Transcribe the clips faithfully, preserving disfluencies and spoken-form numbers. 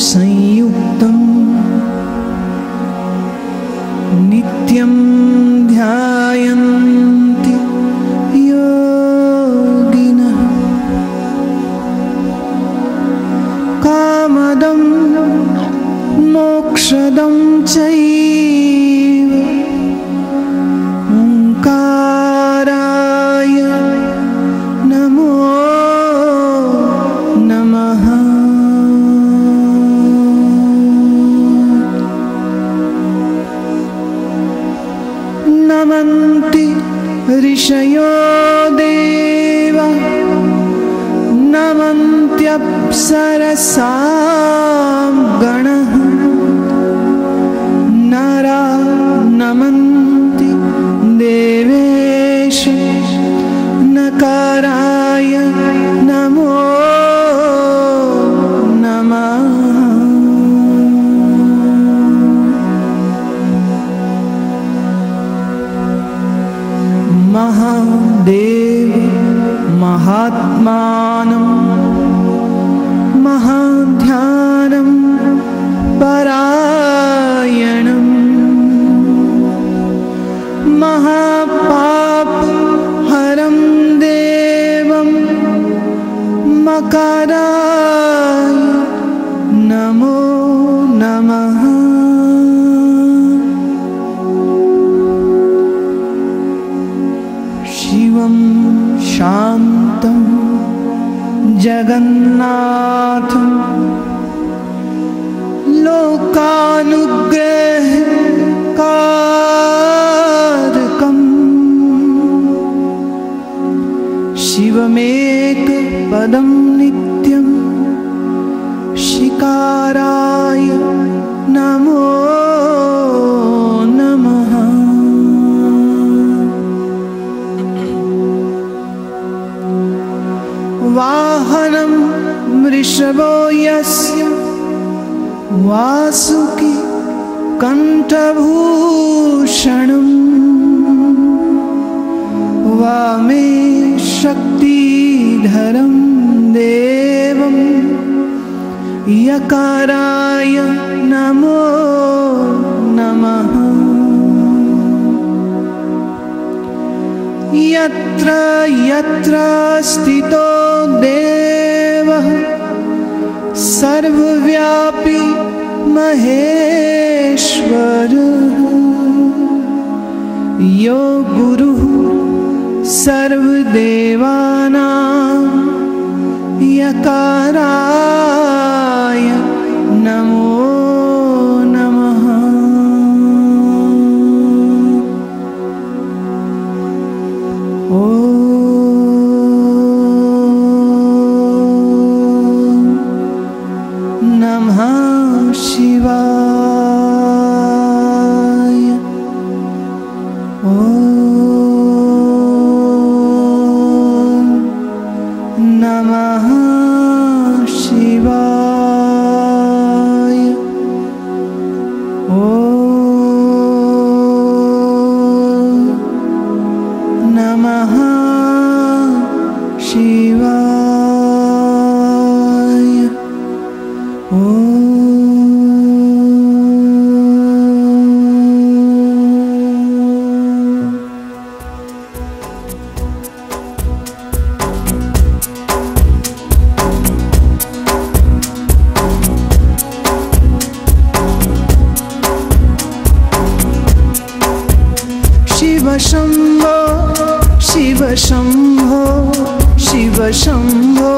संयुक्तं नित्यं ध्यायन्ति योगिनः कामदं मोक्षदं चैव ओंकाराय नमो नमः। नमन्ति ऋषयो देवा नमन्त्यप्सरसां गणः नरा नमन्ति देवेश नकाराय नमो नमः। महादेव महात्मानं महाध्यानं परायणं महापाप हरं देवं मकराय नमो नमः। शिवं शान्तं जगन्नाथं लोकानुग्रहकारकं शिवमेकपदं नित्यं शिकाराय नमो नमः। वाहनं वृषभो यस्य वासुकी कंठभूषणं वामे शक्तिधरं देवं यकाराय नमो नमः। यत्र यत्र स्थितो देवः सर्वव्यापी महेश्वर यो गुरुः सर्वदेवानां यकाराय नमो नमः। ओ नमः शिवाय। ओ नमः शिवाय। ओ नमः शिवाय। ओ शिव शंभो शिव शंभो शिव शंभो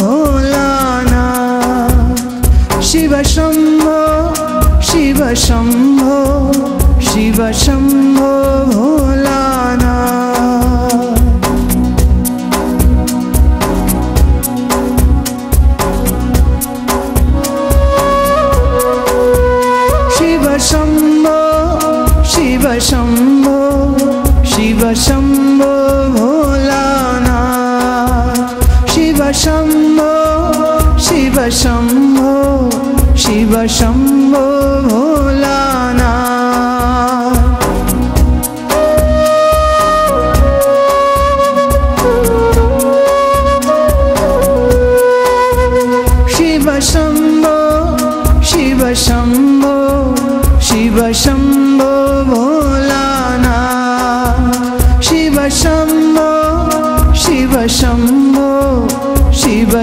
भोलानाथ। शिव शंभो शिव शंभो शिव शंभो भोलानाथ। शिव शंभो शिव शंभो शिव शंभो भोलानाथ। शिव शंभो शिव शंभो शिव शंभो भोलानाथ। शिव शंभो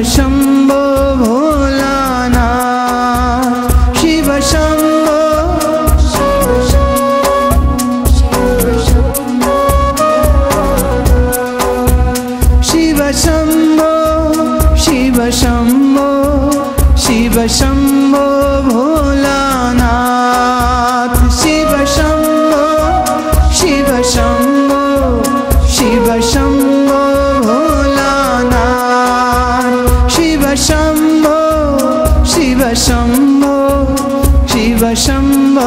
शंभो भोलानाथ शिव शंभो शिव शंभो शिव शंभो शिव शंभो भोलानाथ शिव शंभो शिव शंभो शिव शंभो भोलानाथ शिव शंभो शिव शंभो शिव शंभो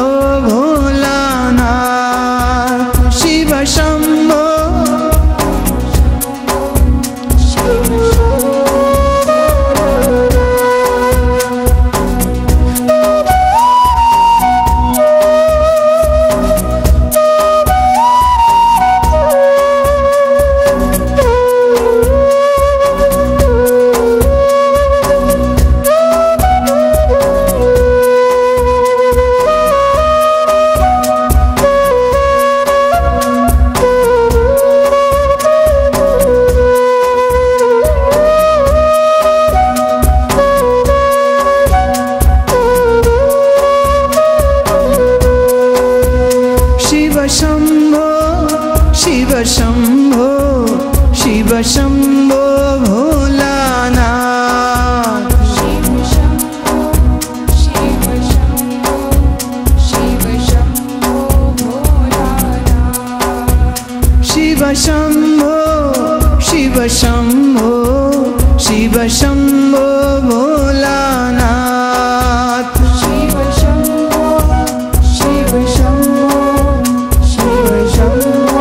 भोलानाथ शिव शंभो शिव शंभो शिव शंभो भोलानाथ शिव शंभो शिव शंभो शिव शंभो भोलानाथ शिव शंभो शिव शंभो शिव शंभो भोलानाथ शिव शंभो शिव शंभो शिव शंभो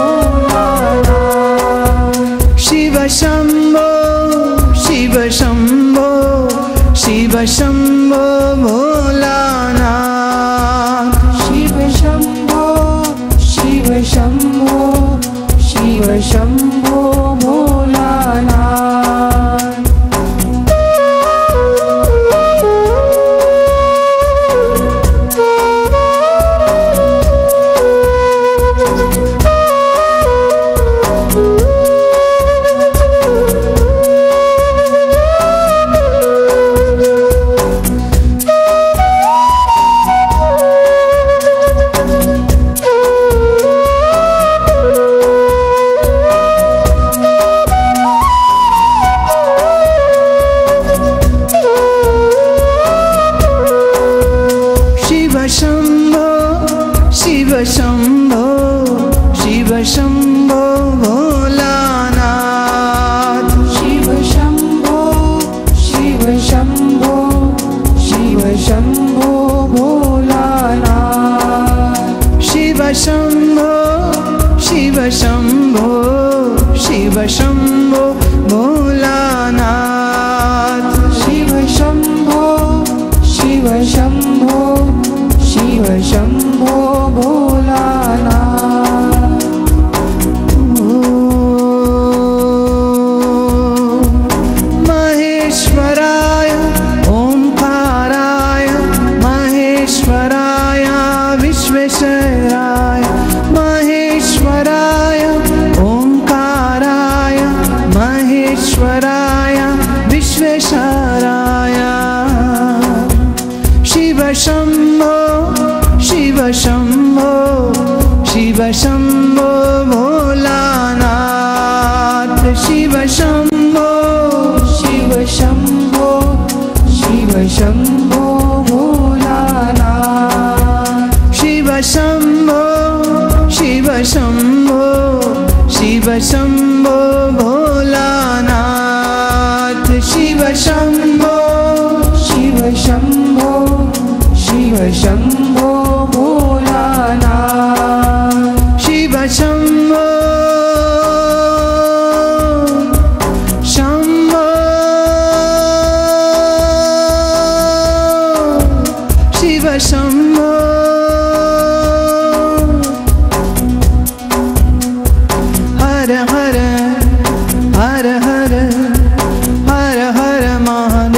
शिव शंभो शिव शंभो शिव शंभो भोलानाथ शिव शंभो शिव शंभो शिव शंभो भोलानाथ शिव शंभो शिव शंभो भोलानाथ शिव शंभो शिव शंभो शिव शंभो भोलानाथ शिव शंभो शिव शंभो शिव शंभो भोलानाथ शिव शंभो शिव शंभो शिव शंभो भोलानाथ महेश्वराय ओंकाराय महेश्वराय विश्वेश्वराय महेश्वराय ओंकाराय महेश्वराय विश्वेश्वराय शिव शंभो शिव शंभो शिव शंभो भोलानाथ शिव शंभो शिव शंभो शिव शंभो भोलानाथ शिव शंभो शिव शंभो शिव शंभो भोलानाथ शिव शंभो शिव शंभो शिव शंभो भोलानाथ शिव शंभो शंभो शिव शंभो हर हर हर हर हर हर महादेव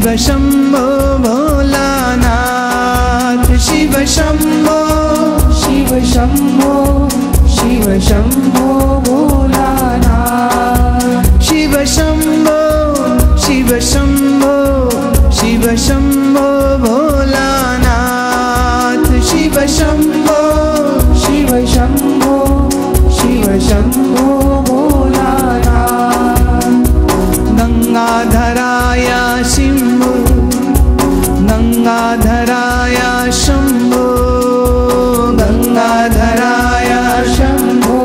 शंभो भोलानाथ शिव शंभो शिव शंभो शिव शंभो भोलानाथ शिव शंभो शिव शंभो शिव शंभो भोलानाथ शिव शंभो शिव शंभो शिव शंभो भोलानाथ गंगाधराय शंभो गंगाधराय शंभो गंगाधराय शंभो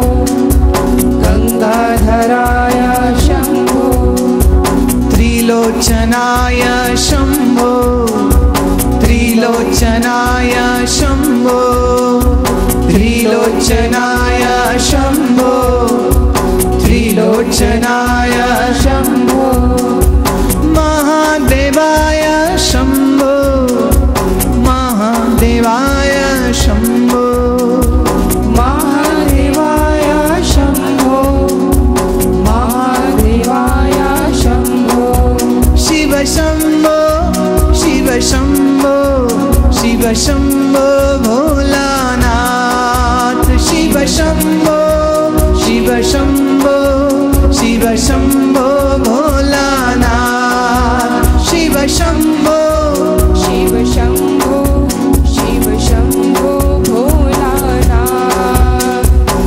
गंगाधराय शंभो त्रिलोचनाय शंभो त्रिलोचनाय शंभो त्रिलोचनाय शंभो त्रिलोचनाय शंभो महादेवाय शंभो महादेवाय शंभो महादेवाय शंभो महादेवाय शंभो शिव शंभो शिव शंभो शिव शंभो भोलानाथ शिव शंभो शिव शंभो शिव शंभो भोलानाथ शिव शंभो शिव शंभो शिव शंभो भोलानाथ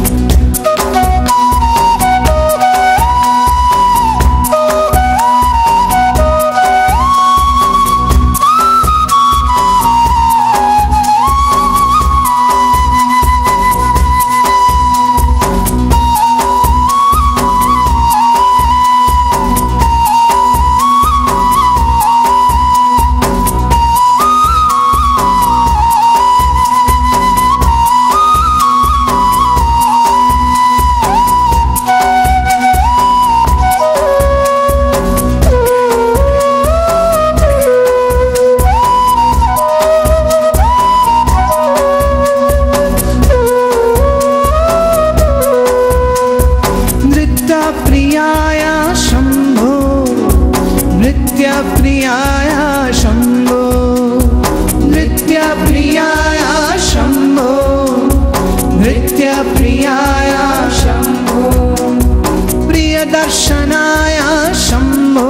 प्रियाय शंभो नृत्य प्रियाय शंभो नृत्य प्रियाय शंभो नृत्य प्रियाय शंभो प्रियदर्शनाय शंभो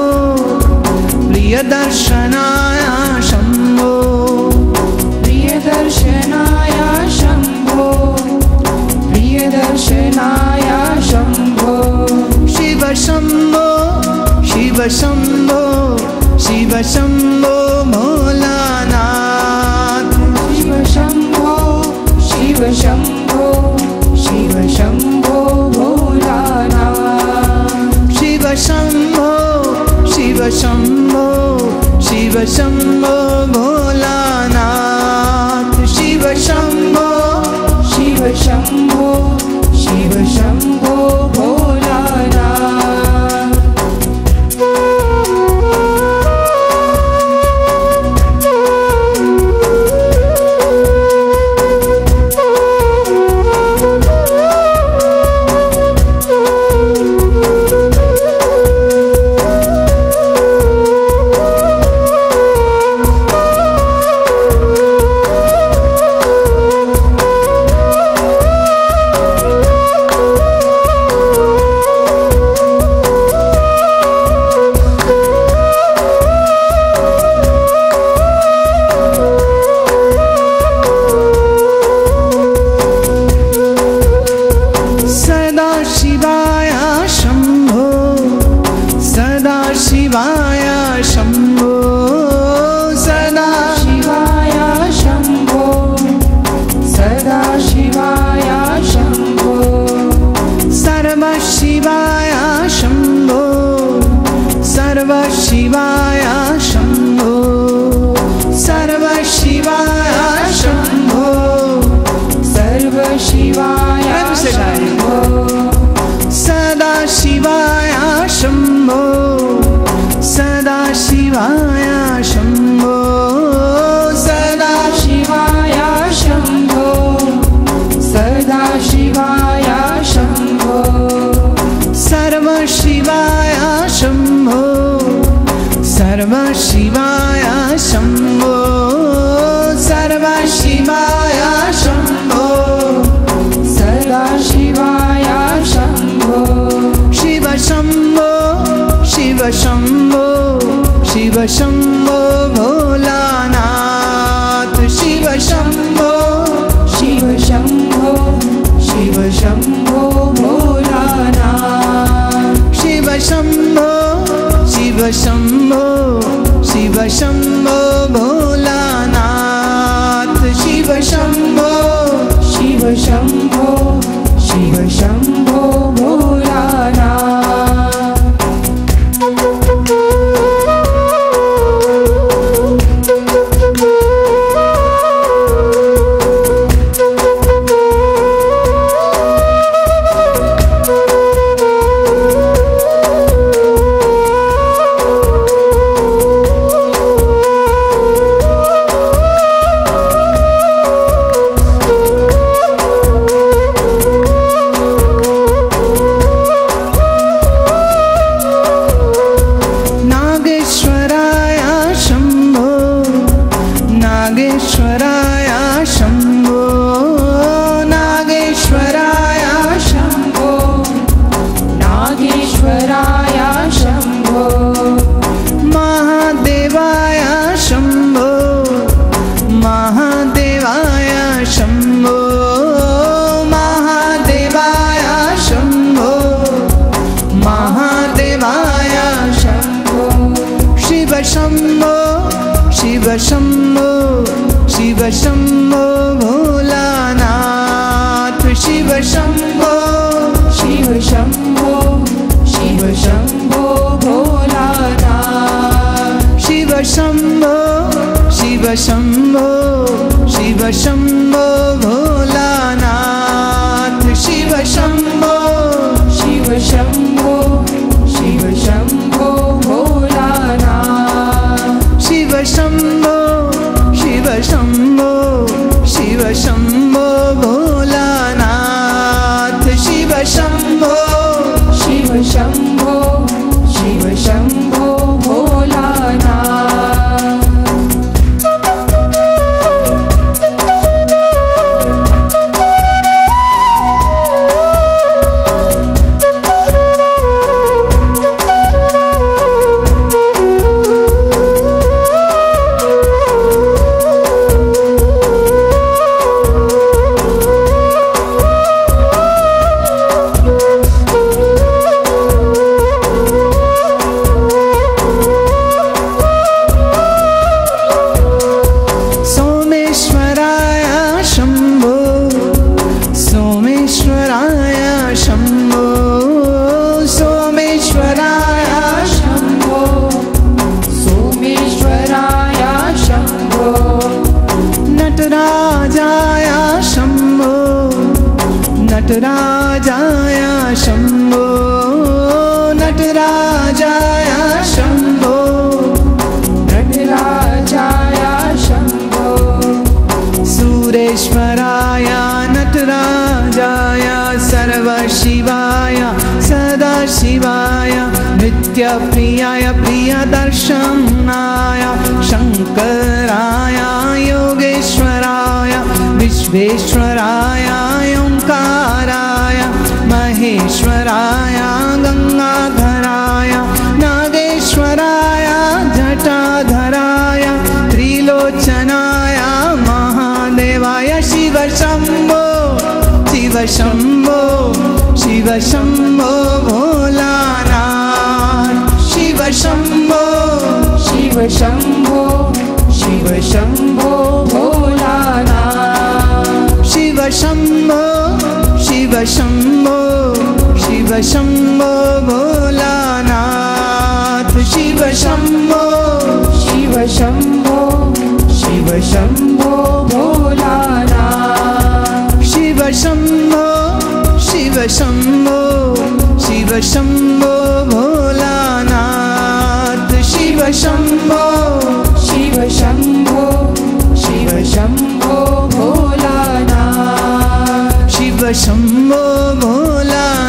प्रियदर्शनाय शंभो प्रियदर्शनाय शंभो प्रियदर्शनाय शंभो शिव शंभो शिव शंभो शिव शंभो भोलानाथ शिव शंभो शिव शंभो शिव शंभो भोलानाथ शिव शंभो शिव शंभो शिव शंभो भोलानाथ शिव शंभो शिव शंभो शिव शंभो भोलानाथ शिवाय शंभो सदा शिवाय शंभो सदा शिवाय शंभो सर्व शिवाय शंभो सर्व शिवाय शंभो सर्व शिवाय शंभो सर्व शिवाय शंभो सदा शिवाय शंभो सदा शिवाय शंभो सदा शिवाय शंभो सदा शिवाय शंभो सर्व शिवाय शंभो सर्व सर्व शिवाय शम्भो सर्व शिवाय शम्भो सदा शिवाय शम्भो शिव शम्भो शिव शम्भो शिव शम्भो भोलानाथ शिव शम्भो शिव शम्भो शिव शम्भो भोलानाथ शिव शम्भो शिव शम्भो शिव शम्भो भोलानाथ शिव शम्भो शिव शम्भो शिव शम्भो भोलानाथ शिव शम्भो शिव शम्भो भोलानाथ शिव शम्भो शिव शम्भो शिव शम्भो भोलानाथ शिव शम्भो शिव शम्भो शिव शम्भो भोलानाथ शिव शम्भो शिव शम्भो शिव शम्भो भोलानाथ शिव शम्भो शिव शम्भो शिव शम्भो भोलानाथ शिव शम्भो शिव शम्भो शिव शम्भो भोलानाथ नटराजाय शम्भो नटराजाय शम्भो नटराजाय शम्भो सुरेश्वराय नटराजाय सर्वशिवाय सदाशिवाय नित्यप्रियाय प्रियदर्शनाय शङ्कराय योगेश्वराय विश्वेश्वराय ओंकाराय महेश्वराय गंगाधराय नागेश्वराय जटाधराय त्रिलोचनाय महादेवाय शिव शम्भो शिव शम्भो शिव शम्भो भोलानाथ शिव शम्भो शिव शम्भो शिव शम्भो भोलानाथ शिव शम्भो शिव शम्भो शिव शम्भो भोलानाथ शिव शम्भो शिव शम्भो शिव शम्भो भोलानाथ शिव शम्भो शिव शम्भो शिव शम्भो भोलानाथ शिव शम्भो शिव शम्भो शिव शम्भो भोलानाथ शिव शम्भो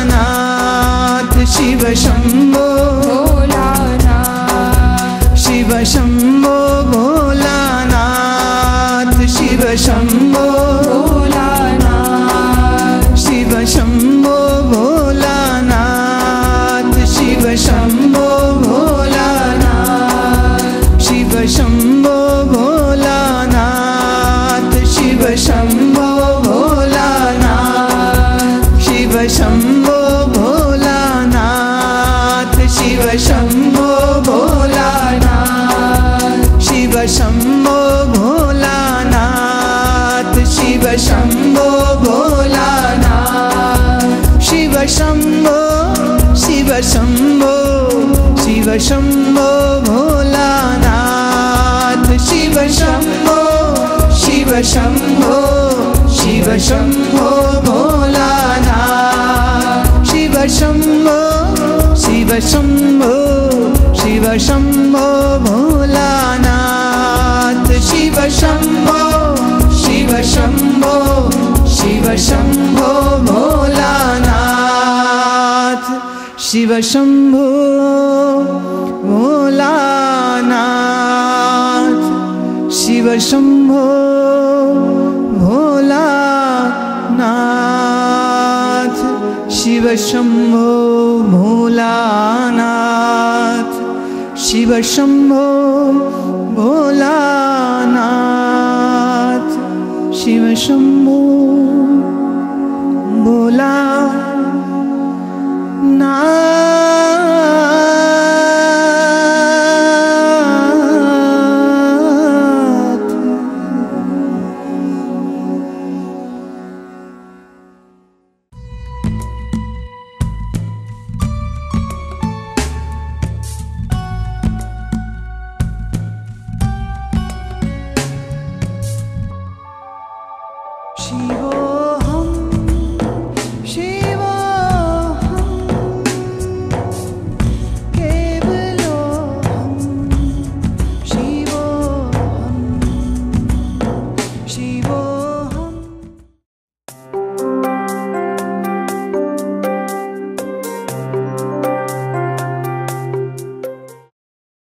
भोलानाथ शिव शम्भो भोलानाथ शिव शंभो भोलानाथ शिव शंभो भोलानाथ शिव शंभो भोलानाथ शिव शंभो भोलानाथ शिव शंभो भोलानाथ शिव शंभो भोलानाथ शिव शंभो भोलानाथ शिव शंभो भोलानाथ शिव शंभो भोलानाथ शिव शंभो भोलानाथ शिव शंभो शिव शंभो शिव शंभो भोलानाथ शिव शंभो शिव शंभो शिव शंभो भोलानाथ शिव शंभो शिव शंभो शिव शंभो भोलानाथ शिव शंभो शिव शंभो शिव शंभो भोलानाथ शिव शंभो भोलानाथ शिव शंभो भोलानाथ शिव शंभो भोलानाथ शिव शंभो भोलानाथ शिव शंभो